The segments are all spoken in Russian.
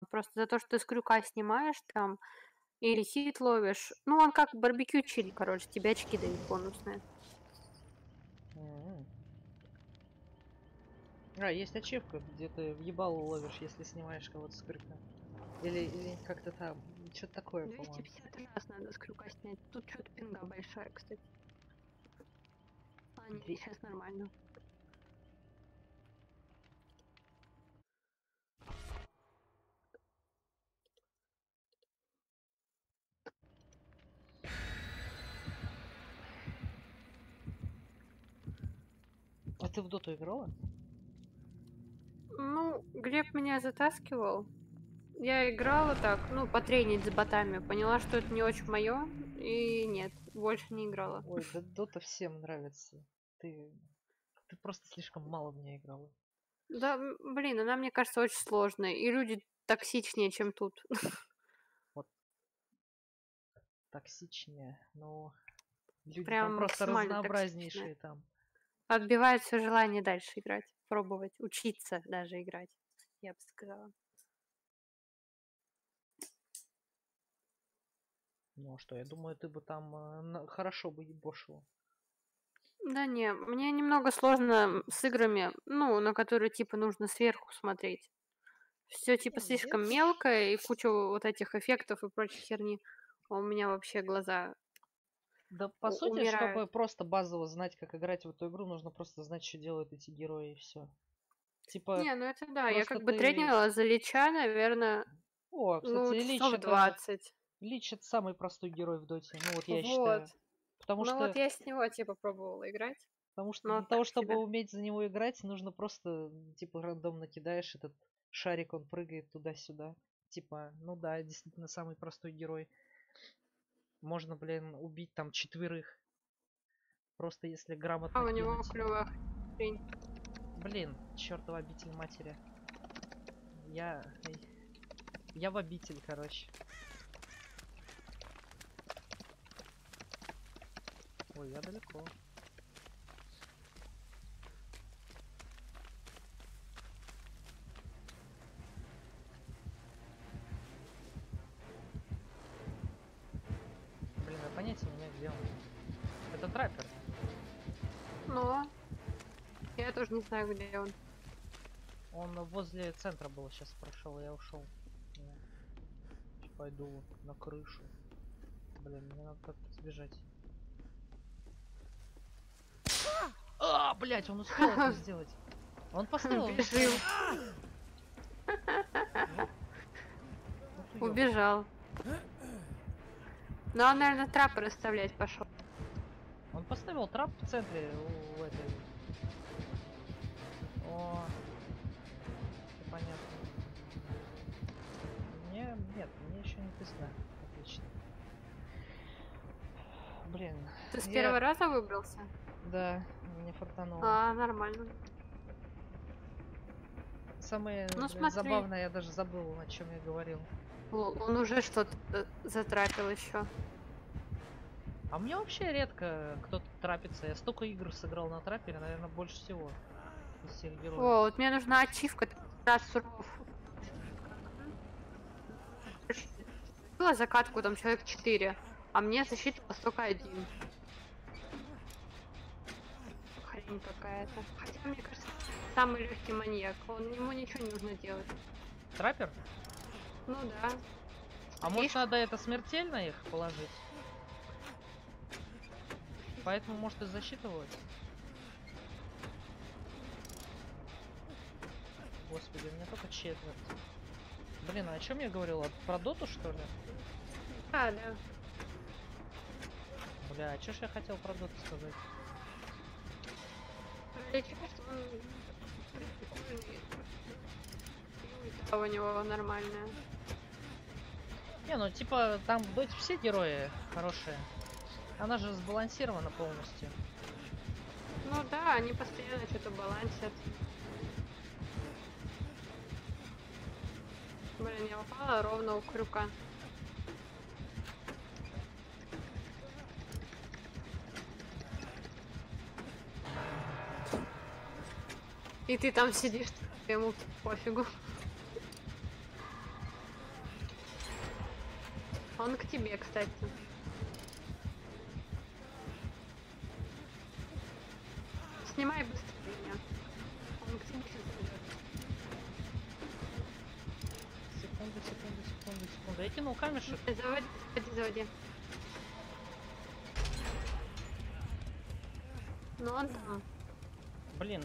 Просто за то, что ты с крюка снимаешь там или хит ловишь. Ну, он как барбекю чили, короче, тебе очки дают бонусные. А, есть ачивка, где ты въебало ловишь, если снимаешь кого-то с крюка. Или как-то там, что-то такое, по-моему. 250 раз надо с крюка снять. Тут что-то пинга большая, кстати. А, нет, сейчас нормально. А ты в доту играла? Ну, Глеб меня затаскивал. Я играла так, ну, потренить с ботами. Поняла, что это не очень мое. И нет, больше не играла. Ой, да дота всем нравится. Ты просто слишком мало в нее играла. Да, блин, она, мне кажется, очень сложная. И люди токсичнее, чем тут. Вот. Токсичнее, но люди там Прям просто максимально разнообразнейшие токсичная. там. Отбивает все желание дальше играть, пробовать, учиться даже играть, я бы сказала. Ну а что, я думаю, ты бы там хорошо бы ебошила. Да не, мне немного сложно с играми, ну, на которые типа нужно сверху смотреть. Все типа Не, ну слишком я... мелкое и куча вот этих эффектов и прочей херни. А у меня вообще глаза Да, по сути, умирают. чтобы просто базово знать, как играть в эту игру, нужно просто знать, что делают эти герои, и все. Типа, Не, ну это да, я просто как бы ты... тренила за Лича, наверное, О, ну, кстати, Лич часов это... 20. Лич это самый простой герой в доте, ну вот я Вот. считаю. Потому Ну вот что, я с него типа пробовала играть. потому что Но для того, так чтобы себе. уметь за него играть, нужно просто, типа, рандомно кидаешь этот шарик, он прыгает туда-сюда. Типа, ну да, действительно самый простой герой. Можно, блин, убить там 4. Просто если А грамотно у него кинуть. клевая хрень. Блин, чертова обитель матери. Я... Я в обитель, короче. Ой, я далеко. Блин, я понятия не имею, где он. Это траппер. Но я тоже не знаю, где он. Он возле центра был, сейчас прошел, я ушел. Пойду на крышу. Блин, мне надо как-то сбежать. А, блять, он успел это сделать. Он поставил. Бежим. Убежал. Ну, он, наверное, трапы расставлять пошел. Он поставил трап в центре у этой. О, понятно. Нет, мне еще не пизда. Отлично. Блин. Ты с первого раза выбрался? Да, мне фартануло. А, нормально. Самое Ну, забавное, я даже забыл, о чем я говорил. Он уже что-то затрапил еще. А мне вообще редко кто-то трапится. Я столько игр сыграл на траппере, наверное, больше всего из всех героев. О, вот мне нужна ачивка. Раз суров. Была закатку, там человек 4, а мне защита только 1. Хрень какая-то. Хотя, мне кажется, самый легкий маньяк. Ему ничего не нужно делать. Траппер? Ну да. А может надо это смертельно их положить? Поэтому может и засчитывать. Господи, у меня только четверть. Блин, а о чем я говорил? Про доту, что ли? А, да. Бля, а чё ж я хотел про доту сказать? У него нормальная. Не, ну типа там в доте все герои хорошие. Она же сбалансирована полностью. Ну да, они постоянно что-то балансят. Блин, я упала ровно у крюка. И ты там сидишь, ему пофигу. Он к тебе, кстати. Снимай быстрее меня. Он к тебе сейчас идет. Секунду. Я кинул камешек. Заводи. Ну он там. Блин.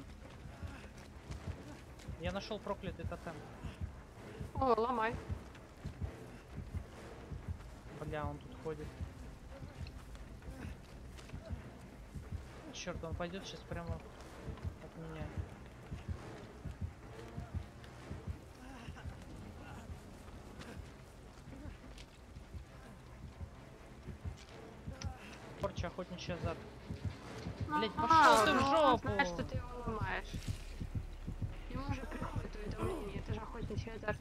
Я нашел проклятый тотем. О, ломай. Бля, он тут ходит. Черт, он пойдет сейчас прямо от меня. Порча, охотничий азарт. Блять, пошел ты в ну он жопу! знает, что ты его ломаешь. Ему уже приходит уведомление, это же охотничий азарт.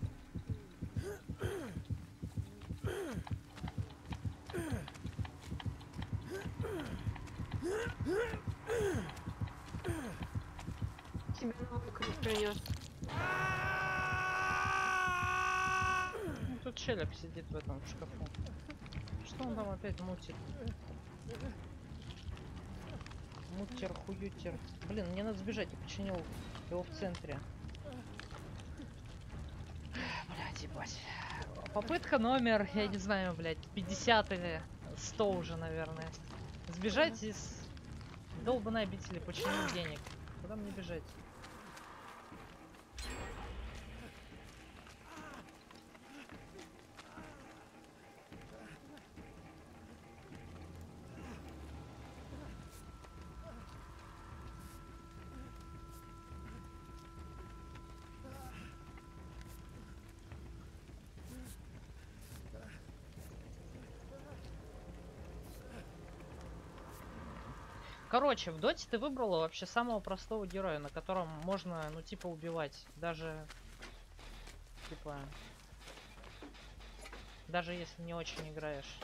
Тебе новый круг принес. Ну, тут челик сидит в этом шкафу. Что он там опять мутит? Мутер, хуютер. Блин, мне надо сбежать, я починил его в центре. Блять, ебать. Попытка номер, я не знаю, блять, 50 или 100 уже, наверное. Сбежать из долбанной обители, починить денег. Куда мне бежать? Короче, в доте ты выбрала вообще самого простого героя, на котором можно, ну, типа, убивать. Даже, типа, даже если не очень играешь.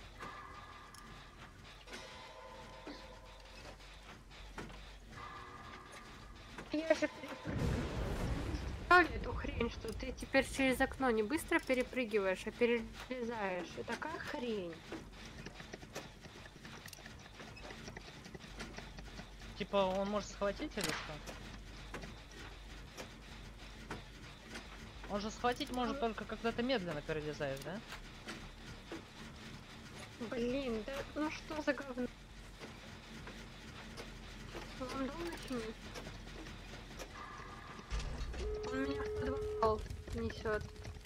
Я же перепрыгиваю эту хрень, что ты теперь через окно не быстро перепрыгиваешь, а перелезаешь. Это такая хрень. Типа, он может схватить или что? Он же схватить может только когда ты медленно перелезаешь, да? Блин, да ну что за говно? Он дом начинит. Он меня в подвал несет.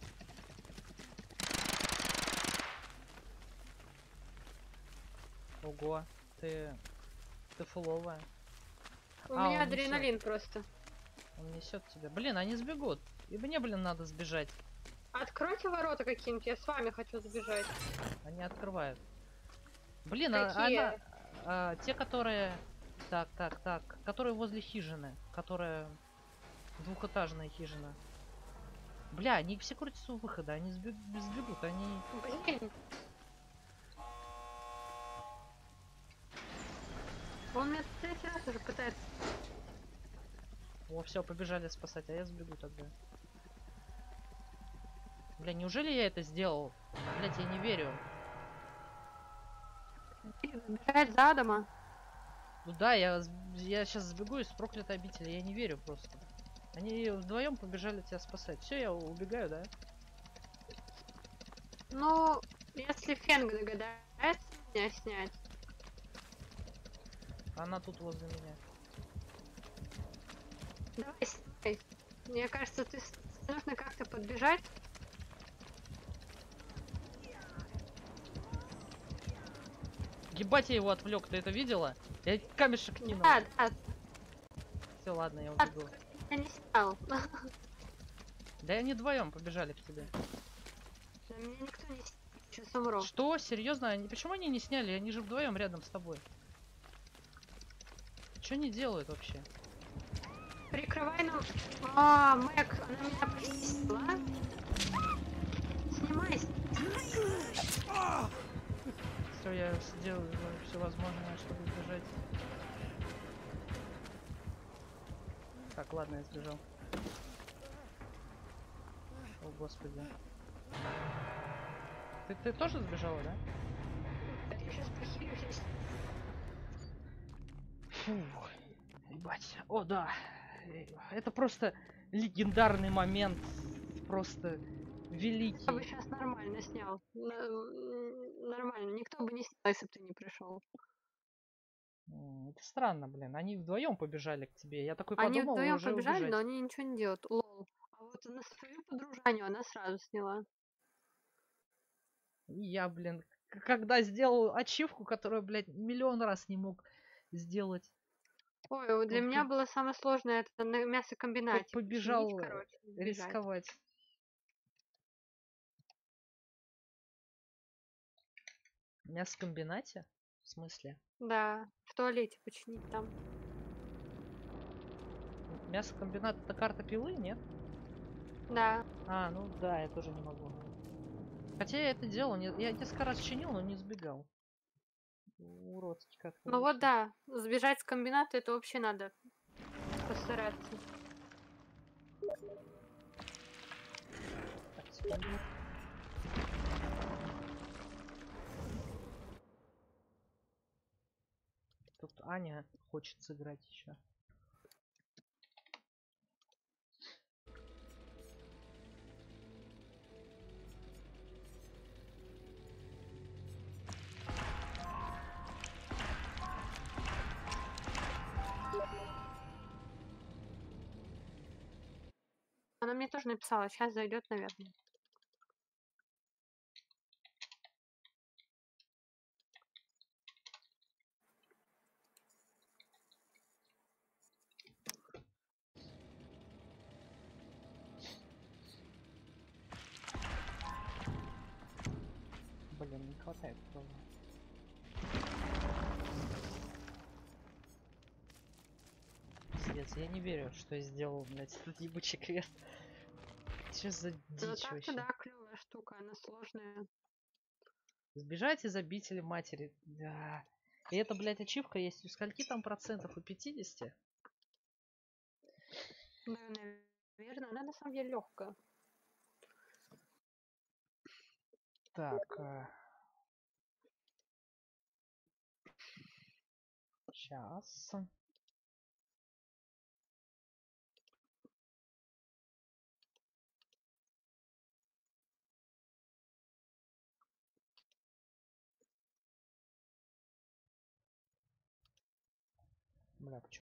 Ого, ты фуловая. У А, меня он несёт. адреналин просто. Он несет тебя. Блин, они сбегут. И мне, блин, надо сбежать. Откройте ворота какие-нибудь, я с вами хочу сбежать. Они открывают. Блин, Какие? те, которые... Так. Которые возле хижины. Которая... Двухэтажная хижина. Бля, они все крутятся у выхода. Они сбегут. Они... Блин. Он меня третий раз уже пытается. О, все, побежали спасать, а я сбегу тогда. Бля, неужели я это сделал? Блять, я не верю. Бежать за дома. Ну да, я сейчас сбегу из проклятой обители, я не верю просто. Они вдвоем побежали тебя спасать. Все, я убегаю, да? Ну, если Фенг догадается меня снять. Она тут возле меня. Давай снимай. Мне кажется, нужно как-то подбежать. Ебать, я его отвлек, ты это видела? Я камешек кинул. Да. Все, ладно, я убегу. Я не снял. Да они вдвоем побежали к тебе. Да меня никто не снял. Сейчас умру. Что? Серьезно? Почему они не сняли? Они же вдвоем рядом с тобой. Что они делают вообще? Прикрывай нам. А, Мэг, она меня почистила. Снимай. Все, я сделаю все возможное, чтобы избежать. Так, ладно, я сбежал. О, господи. Ты тоже сбежала, да? Я сейчас похилюсь. Фух, ебать. О, да. Это просто легендарный момент. Просто Я бы великий. сейчас нормально снял. Нормально. Никто бы не снял, если бы ты не пришел. Это странно, блин. Они вдвоем побежали к тебе. Я такой Они подумал, и вдвоем уже побежали, но убежать. они ничего не делают. Лол. А вот на свою подружанию она сразу сняла. И я, блин, когда сделал ачивку, которую, блядь, миллион раз не мог сделать. Ой, вот для меня было самое сложное это на мясокомбинате починить, Побежал короче, бежать. рисковать. В мясокомбинате? В смысле? Да, в туалете починить там. Мясокомбинат это карта пилы, нет? Да. А, ну да, я тоже не могу. Хотя я это делал, я несколько раз чинил, но не сбегал. Уродски как-то Ну вот вышло. да, сбежать с комбината это вообще надо постараться. Так, секунду. Тут Аня хочет сыграть еще. Она мне тоже написала, сейчас зайдет, наверное. Блин, не хватает тоже. Пиздец, я не верю, что я сделал, блядь, этот ебучий квест. Что за Ну дичь так-то вообще? да, клевая штука, она сложная. Сбежать из обители матери. Да. И это, блядь, ачивка есть у скольки там процентов? У 50? Да, наверное, она на самом деле легкая. Так. Сейчас. Бля, почему?